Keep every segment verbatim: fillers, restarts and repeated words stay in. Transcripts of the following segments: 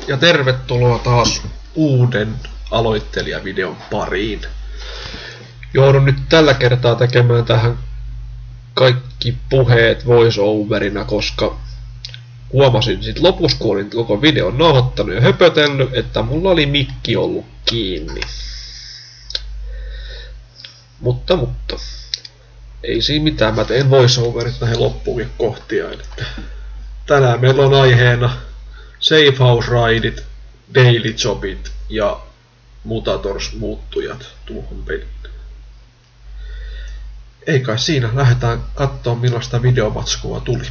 Ja tervetuloa taas uuden aloittelijavideon pariin. Joudun nyt tällä kertaa tekemään tähän kaikki puheet voice-overina, koska huomasin sit lopussa, kun olin koko videon nauhoittanut ja höpötellyt, että mulla oli mikki ollut kiinni. Mutta, mutta. Ei siinä mitään, mä teen voice-overit näihin loppuviin kohtia. Eli tänään meillä on aiheena Safe House Raidit, Daily Jobit ja Mutators-muuttujat tuohon peliin. Ei kai siinä, lähdetään kattoo millaista videomatskua tuli.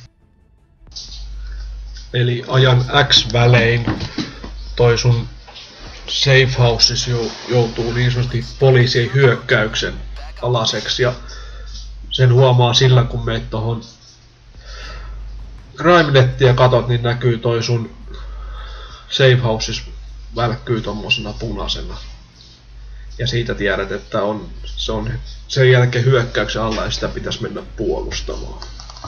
Eli ajan X-välein toi sun Safe Houses joutuu niin sanotusti poliisien hyökkäyksen alaseksi, ja sen huomaa sillä, kun meet tohon Crime-nettiä katot, niin näkyy toi sun Safe Houses välkkyy tommosena punaisena. Ja siitä tiedät, että on, se on sen jälkeen hyökkäyksen alla ja sitä pitäisi mennä puolustamaan.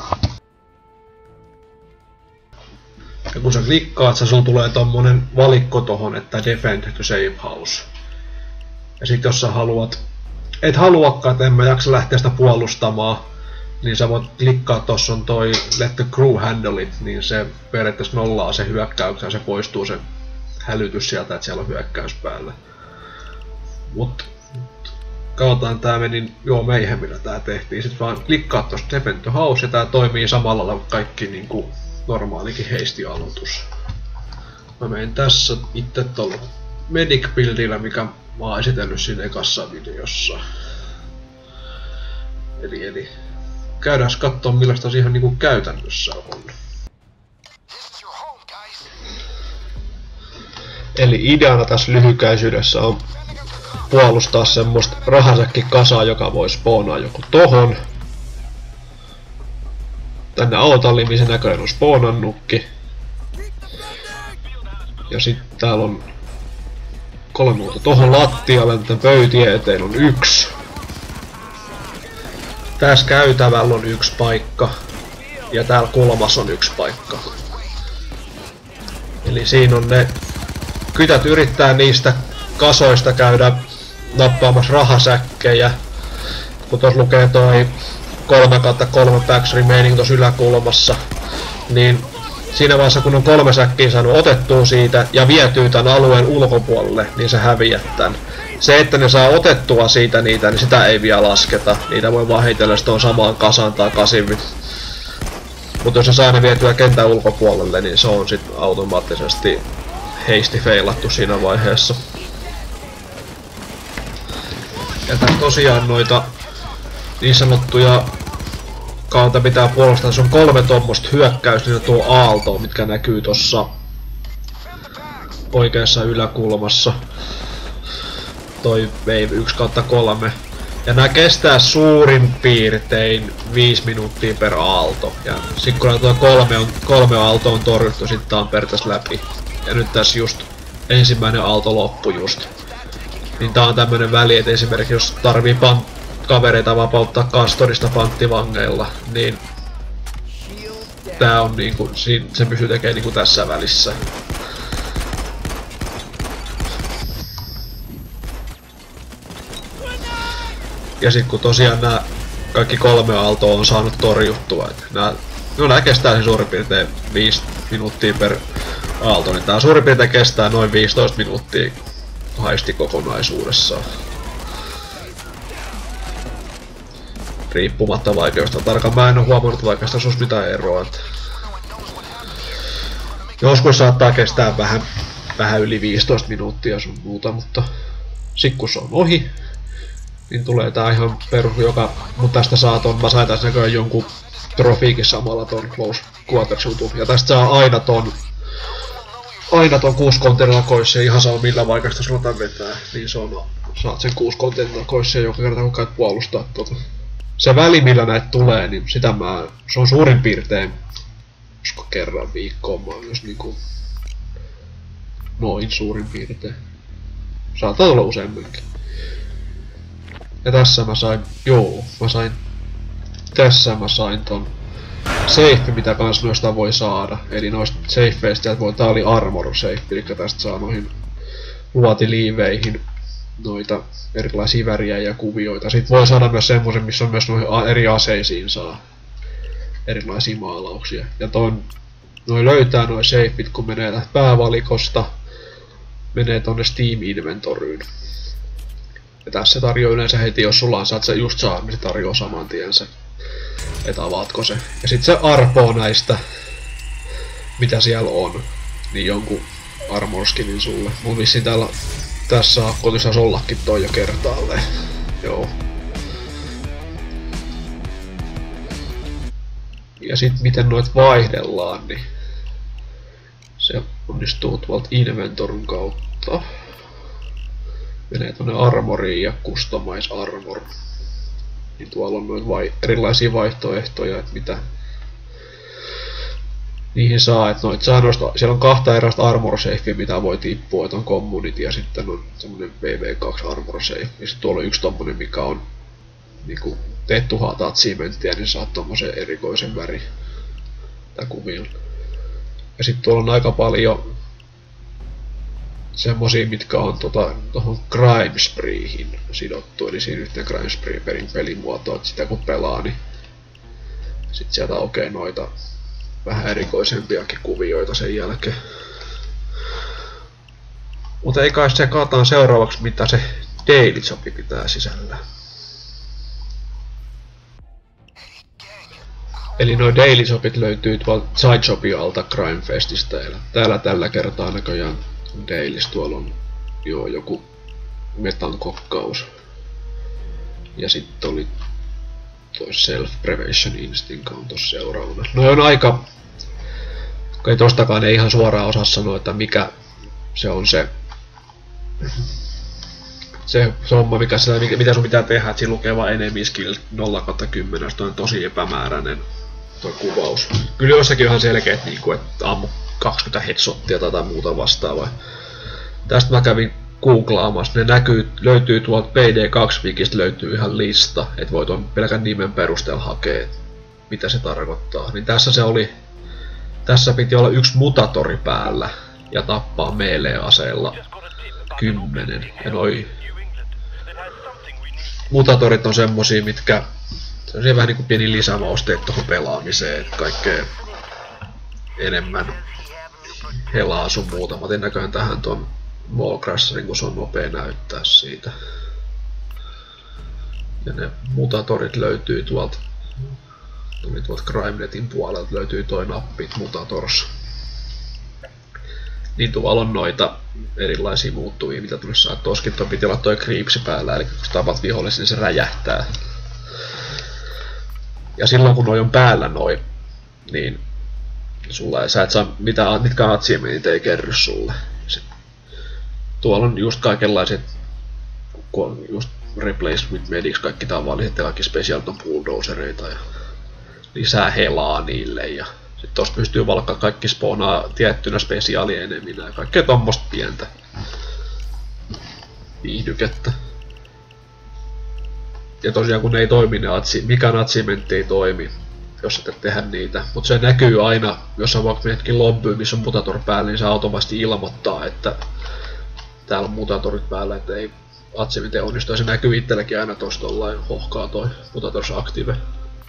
Ja kun sä klikkaat, sulla tulee tommonen valikko tohon, että Defend the Safe House. Ja sit jos sä haluat, et haluakaan, että en mä jaksa lähteä sitä puolustamaan, niin sä voit klikkaa, tossa on toi Let the Crew Handle It, niin se periaatteessa nollaa se hyökkäyksen ja se poistuu se hälytys sieltä, että siellä on hyökkäys päällä. Mut katsotaan, tää meni joo meihemmillä tää tehtiin. Sit vaan klikkaa tosta Defend the House ja tää toimii samalla lailla kaikki niinku normaalikin heistialoitus. Mä menen tässä itse tuolla Medic Buildillä, mikä mä oon esitellyt siinä ekassa videossa. Eli, eli käydään kattoo millaista se ihan niinku käytännössä on. Eli ideana tässä lyhykäisyydessä on puolustaa semmoista rahasäkkikasaa, joka voi spoonaa joku tohon. Tänne autolimisen näköinen on spoonannutkin. Ja sitten täällä on kolme muuta tohon lattialle, tämän pöytien eteen on yksi. Tässä käytävällä on yksi paikka. Ja täällä kulmassa on yksi paikka. Eli siinä on ne kytät yrittää niistä kasoista käydä nappaamassa rahasäkkejä. Kun tuossa lukee toi kolme kautta kolme packs remaining tuossa yläkulmassa, niin siinä vaiheessa kun on kolme säkkiä saanut otettua siitä ja vietyy tämän alueen ulkopuolelle, niin se häviät tän. Se, että ne saa otettua siitä niitä, niin sitä ei vielä lasketa. Niitä voi vaan heitellä sitten samaan kasaan takaisin. Mutta jos se saa ne vietyä kentän ulkopuolelle, niin se on sitten automaattisesti heisti feilattu siinä vaiheessa. Ja tässä tosiaan noita niin sanottuja kautta pitää puolustaa. Se on kolme tommoista hyökkäystä, niin tuo aalto, mitkä näkyy tossa oikeassa yläkulmassa. Toi wave yksi kautta kolme. Ja nää kestää suurin piirtein viisi minuuttia per aalto. Ja sit kun tuo kolme, on, kolme aalto on torjuttu, sit tää on periaatteessa läpi. Ja nyt tässä just ensimmäinen aalto loppu just. Niin tää on tämmönen väli, että esimerkiksi jos tarvii pan kavereita vapauttaa kastorista panttivangeilla, niin tää on niinku, se pystyy tekemään niinku tässä välissä. Ja sit kun tosiaan nää kaikki kolme aaltoa on saanut torjuttua, että nää, no nää kestää siis suurin piirtein viisi minuuttia per aalto, niin tää suurin piirtein kestää noin viisitoista minuuttia haisti kokonaisuudessaan. Riippumatta vaikeusta. Tarkan mä en oo huomannut vaikeasta sus mitään eroa. Että joskus saattaa kestää vähän, vähän yli viisitoista minuuttia sun muuta, mutta sit kun se on ohi, niin tulee tää ihan perus, joka mun tästä saa ton, mä sain tässä näköjään jonkun trofiikin samalla ton Close Quarters jutun. Ja tästä saa aina ton aina ton kuusi konteinakoissa, ihan saa millä vaikeasta sulla vetää, niin se on, saat sen kuusi konteinakoissa joka kerta kun käyt puolustaa tota. Se väli millä näitä tulee, niin sitä mä, se on suurin piirtein, koska kerran viikkoon mä oon jos niinku noin suurin piirtein. Saattaa olla useamminkin. Ja tässä mä sain, joo, mä sain, tässä mä sain ton safe, mitä kans noista voi saada. Eli noista safeista voi, tää oli armor safe, eli tästä saa noihin luotiliiveihin noita erilaisia väriä ja kuvioita. Sitten voi saada myös semmoisen, missä on myös noihin eri aseisiin saa erilaisia maalauksia. Ja ton, noi löytää noi safeit, kun menee tästä päävalikosta, menee tonne Steam Inventoryyn. Ja tässä se tarjoaa yleensä heti, jos sulla on, saat se just saa, niin se tarjoaa saman tien se, että avaatko se. Ja sit se arpoo näistä, mitä siellä on, niin jonkun armor skinin sulle. Mun vissiin täällä, tässä saakko saisi ollakin toi jo kertaalleen. Joo. Ja sit miten noit vaihdellaan, niin se onnistuu tuolta Inventoryn kautta. Menee tonne Armoriin ja Customize Armor. Niin tuolla on noita vai erilaisia vaihtoehtoja, että mitä niihin saa. Että noit saa noista, siellä on kahta erästä Armor Safea, mitä voi tippua, että on Community ja sitten on semmonen V V kaksi Armor Safe. Ja sitten tuolla on yksi tommonen, mikä on niinku teet tuhat achievementtia, niin saat tommosen erikoisen väri tää kuvion. Ja sitten tuolla on aika paljon semmosia, mitkä on tota, tohon Crime Spreehin sidottu, eli siinä yhteen Crime Spree pelin pelimuotoa, että sitä kun pelaa, niin sit sieltä aukeaa noita vähän erikoisempiakin kuvioita sen jälkeen. Mutta ei kai se kaataan seuraavaksi, mitä se Daily Jobi pitää sisällä. Eli nuo Daily Jobit löytyy tuolta Side Jobin alta Crime Festistä. Täällä tällä kertaa näköjään Dailys, tuolla on joo, joku metan kokkaus. Ja sitten oli toi Self-Prevention Instinct on tossa seuraavana. No on aika, ei tostakaan ei ihan suoraan osaa sanoa, että mikä se on se se homma, mikä sitä, mitä sun pitää tehdä, että siinä lukee vaan enemy skill nolla kautta kymmenen, toi on tosi epämääräinen toi kuvaus. Kyllä joissakin on ihan selkeät, niin kuin, että ammu kaksikymmentä headshottia tai muuta vastaavaa. Tästä mä kävin googlaamassa, ne näkyy, löytyy tuolta P D kaksi wikistä löytyy ihan lista, että voi tuon pelkän nimen perusteella hakea, mitä se tarkoittaa. Niin tässä se oli, tässä piti olla yksi mutatori päällä ja tappaa melee-aseella kymmenen. Ja noi mutatorit on semmosia, mitkä se on vähän niinku pieni lisämausteet tuohon pelaamiseen, että kaikkea enemmän helaa sun muuta. Mä otin näköjään tähän tuon Wall Crasherin, kun se on nopea näyttää siitä. Ja ne mutatorit löytyy tuolta, tuli tuolta CrimeNetin puolelta, löytyy toi nappi Mutators. Niin tuolla on noita erilaisia muuttuvia, mitä tulisi saa. Toskin toi piti olla toi Creepsi päällä, eli kun tapat vihollisen, niin se räjähtää. Ja silloin kun noi on päällä noi, niin sulla, sä et saa mitään, mitkä achievementit ei kerry sulle. Sitten, tuolla on just kaikenlaiset, kun on just Replace with Medics, kaikki tavalliset ja kaikki special on bulldozereita ja lisää helaa niille. Ja sitten tosta pystyy valkkaa kaikki spawnaa tiettynä spesiaalieneminä ja kaikkea tommoista pientä viihdykettä. Ja tosiaan kun ne ei toimi, ne atsi, mikään achievementti ei toimi, jos et tehdä niitä. Mutta se näkyy aina, jos on vaikka menetkin lobbyyn, missä on mutator päällä, niin se automaattisesti ilmoittaa, että täällä on mutatorit päällä, että ei achievementti onnistu. Ja se näkyy itselläkin aina tossa tollain hohkaa toi mutators active.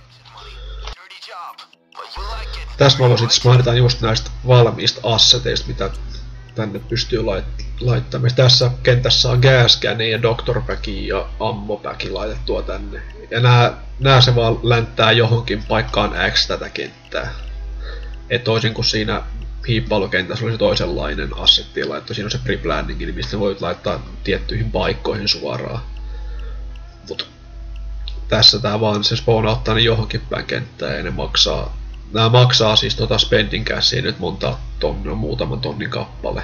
Tässä mä voisin mainita just näistä valmiista asseteista, mitä tänne pystyy lait- laittamaan. Tässä kentässä on Gascan ja Doctor Pack ja Ammo Pack laitettua tänne. Ja nää, nää se vaan länttää johonkin paikkaan X tätä kenttää. Et toisin kuin siinä hiippailukentässä oli se toisenlainen assetti laittu. Siinä on se pre-planning, niin mistä voit laittaa tiettyihin paikkoihin suoraan. Mut tässä tää vaan se spawnauttaa ne johonkin päin kenttää ja ne maksaa. Nää maksaa siis tota spending cashia nyt monta tonnia, muutaman tonnin kappale.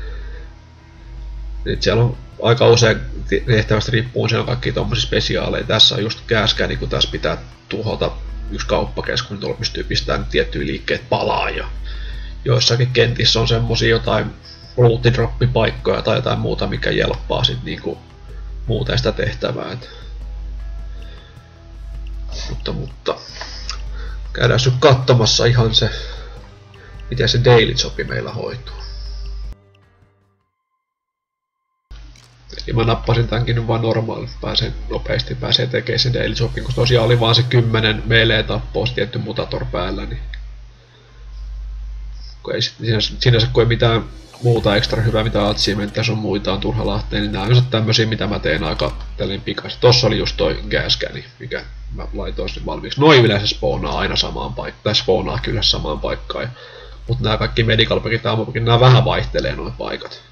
Nyt siellä on aika usein tehtävästä riippuen, siellä on kaikki tommosia spesiaaleja. Tässä on just Gascan, niin kun tässä pitää tuhota yksi kauppakeskus, niin tuolla pystyy pistämään tiettyjä liikkeet palaa. Ja joissakin kentissä on semmosia jotain routidroppipaikkoja tai jotain muuta, mikä jelppaa sit niinku muuten sitä tehtävää. Et. Mutta, mutta Käydään nyt katsomassa ihan se, miten se daily jobi meillä hoituu. Eli mä nappasin tämänkin nyt vaan normaali, pääsen nopeasti pääsee tekemään se daily jobin, koska tosiaan oli vaan se kymmenen melee tappoa se tietty mutator päällä, niin kun ei sinänsä, sinänsä kun ei mitään muuta ekstra hyvää, mitä achievementteja sun muita on turha lähteä, niin nää on just tämmösiä, mitä mä teen aika tälleen pikaisesti. Tossa oli just toi gascani, mikä mä laitoin sinne valmiiksi. Noin yleensä spoonaa aina samaan paikkaan, tai spoonaa kyllä samaan paikkaan. Mutta nää kaikki medical packit ja ammopackit, nää vähän vaihtelee noin paikat.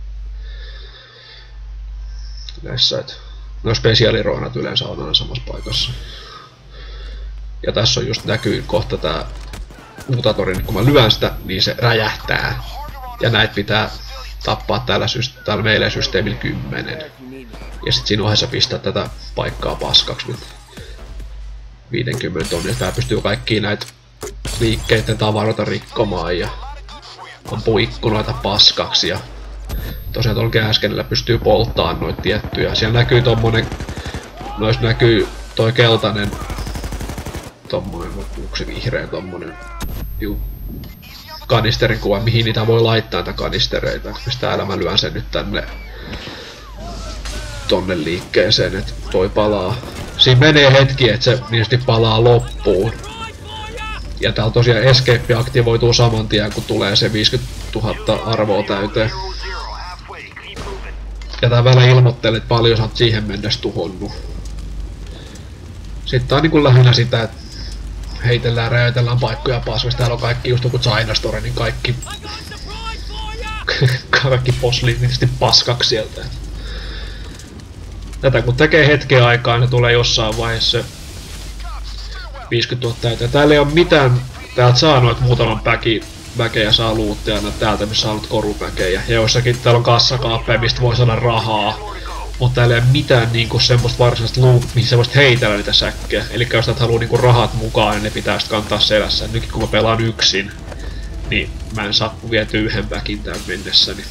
Näissä, et noin spesiaaliroinat yleensä on aina samassa paikassa. Ja tässä on just näkyy kohta tää mutatori, niin kun mä lyön sitä, niin se räjähtää. Ja näitä pitää tappaa täällä, täällä meillä systeemillä kymmenen. Ja sit siinä ohessa pistää tätä paikkaa paskaksi viisikymmentä tonnia. Tää pystyy kaikkia näitä liikkeiden tavaroita rikkomaan ja ampuu ikkunoita paskaksi. Ja tosiaan tuolla gascanilla pystyy polttamaan noita tiettyjä. Siellä näkyy tommonen, nois näkyy toi keltainen, tommonen, onko se vihreä tommonen, juu, kanisterin kuva, mihin niitä voi laittaa näitä kanistereita. Täällä mä lyön sen nyt tänne tonne liikkeeseen, että toi palaa. Siinä menee hetki, että se niistä palaa loppuun. Ja täällä tosiaan escape aktivoituu saman tien, kun tulee se viisikymmentätuhatta arvoa täyteen. Ja tää vielä ilmoittelee, että paljon sä oot siihen mennessä tuhonnut. Sitten tää on niinku lähinnä sitä, että heitellään, räjäytellään paikkoja paskasta. Täällä on kaikki just joku China Store, niin kaikki... kaikki posliit tietysti paskaksi sieltä. Tätä kun tekee hetken aikaa, niin tulee jossain vaiheessa viisikymmentätuhatta täyteen. Täällä ei oo mitään... Täältä saa noit muutaman päki, väkejä saa luutteja täältä, missä saa noit korupäkejä. Ja jossakin täällä on kassakaappeja, mistä voi saada rahaa. Mutta täällä ei ole mitään niinku semmoista varsinaista loot, mihin sä voisit heitellä niitä säkkejä. Eli jos sä haluu niinku rahat mukaan, niin ne pitää sit kantaa selässä. Nytkin kun mä pelaan yksin, niin mä en saa viety yhden väkin tän mennessäni.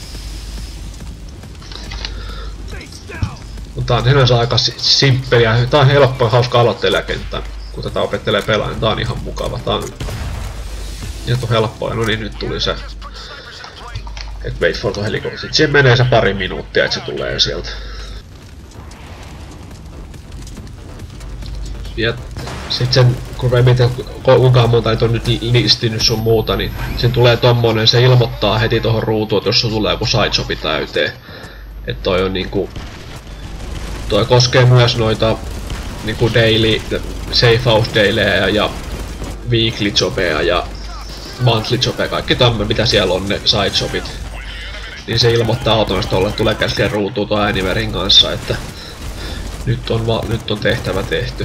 Mutta tää on sinänsä aika simppeliä. Tää on helppo ja hauska aloittelijakenttä. Kun tätä opettelee pelaamaan, niin tää on ihan mukava. Tää on ihan helppoa. No niin, nyt tuli se. Et wait for the helicopter. Sitten siihen menee se pari minuuttia, että se tulee sieltä. Ja sit sen, kun mä mietin, kuinka monta niitä on nyt listinyt sun muuta, niin sen tulee tommonen, se ilmoittaa heti tohon ruutuun, että jos se tulee joku sideshopi täyteen. Et toi on niinku... Toi koskee myös noita niinku daily, safe house dailyjä ja weekly jobeja ja monthly jobeja, kaikki tämmöinen mitä siellä on ne sideshopit. Niin se ilmoittaa automaattisesti tolle, tulee käsiä ruutuun tuon ääniverin kanssa, että nyt on, va nyt on tehtävä tehty.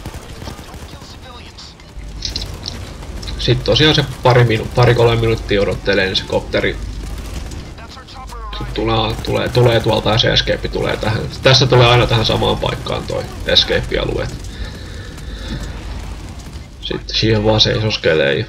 Sitten tosiaan se pari, minu pari kolme minuuttia odottelee, niin se kopteri tulee, tulee, tulee tuolta ja se escape tulee tähän. Tässä tulee aina tähän samaan paikkaan toi escape-alue. Sitten siihen vaan seisoskelee.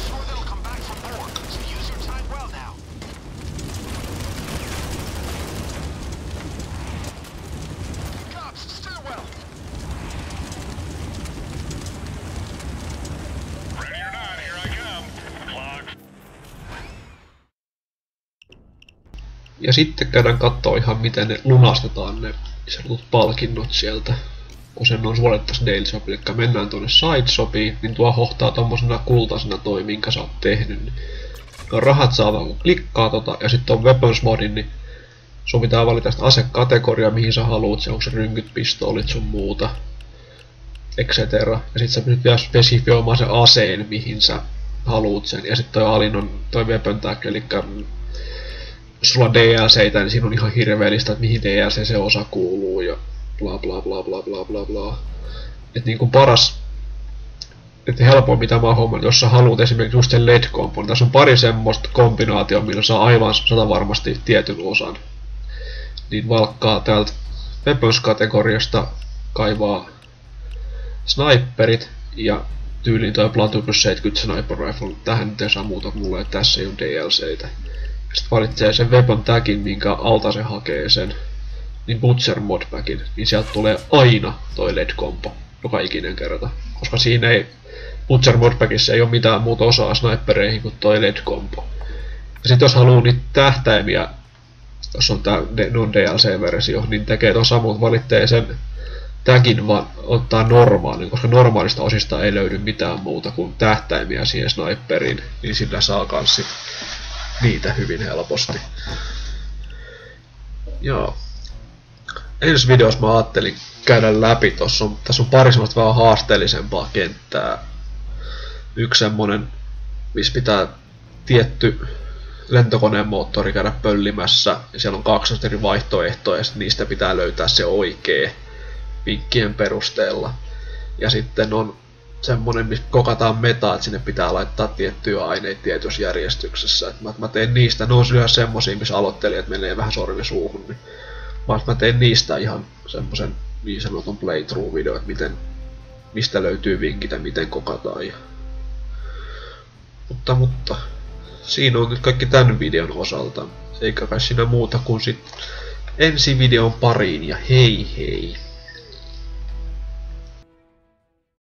Ja sitten käydään kattoo ihan miten ne lunastetaan ne sanotut palkinnot sieltä. Kun sen on suorittaisi daily shop, eli mennään tuonne side shopiin, niin tuo hohtaa tommosena kultaisena toi, minkä sä oot tehnyt. No rahat saa vaan kun klikkaa tota, ja sitten on weapons modin, niin sun pitää valita sitä asekategoria, mihin sä haluut, se onko se rynkyt, pistoolit sun muuta, et cetera. Ja sit sä pystyt vielä spesifioimaan sen aseen, mihin sä haluut sen. Ja sit toi alin on toi weapon tag, eli jos sulla on D L C:tä, niin siinä on ihan hirveellistä, että mihin D L C se osa kuuluu ja bla bla bla bla bla bla bla. Et niinku paras, että helpoin mitä mä homman, jos sä haluut esimerkiksi just sen L E D-kompon, niin tässä on pari semmoista kombinaatioa, millä saa aivan sata varmasti tietyn osan. Niin valkkaa täältä weapons-kategoriasta kaivaa sniperit ja tyyliin toi Platoon plus seitsemänkymmentä sniper rifle, tähän nyt ei saa muuta mulle, että tässä ei ole D L C:tä. Sitten valitsee sen weapon tagin, minkä alta se hakee sen, niin Butcher modpackin, niin sieltä tulee aina toi L E D-kompo, joka ikinen kerta. Koska siinä ei, Butcher Modpackissa ei ole mitään muuta osaa snipereihin kuin toi L E D-kompo. Ja sit jos haluu niitä tähtäimiä, jos on tää non-D L C-versio, niin tekee ton samoin, valitsee sen tagin vaan ottaa normaalin, koska normaalista osista ei löydy mitään muuta kuin tähtäimiä siihen sniperiin, niin sillä saa kans sit niitä hyvin helposti. Joo. Ensi videossa mä ajattelin käydä läpi, tossa on, tässä on pari semmoista vähän haasteellisempaa kenttää. Yksi semmonen, missä pitää tietty lentokoneen moottori käydä pöllimässä, ja siellä on kaksi eri vaihtoehtoa, ja niistä pitää löytää se oikee vinkkien perusteella. Ja sitten on semmonen, missä kokataan metaa, että sinne pitää laittaa tiettyjä aineita tietyssä järjestyksessä. Et mä, mä teen niistä, ne on yhä semmosia, missä aloittelijat menee vähän sormi suuhun, niin mä, mä teen niistä ihan semmosen niin sanotun playthrough-video, että miten, mistä löytyy vinkit ja miten kokataan. Ja... Mutta, mutta, siinä on nyt kaikki tämän videon osalta. Eikä kai siinä muuta kuin sit ensi videon pariin ja hei hei!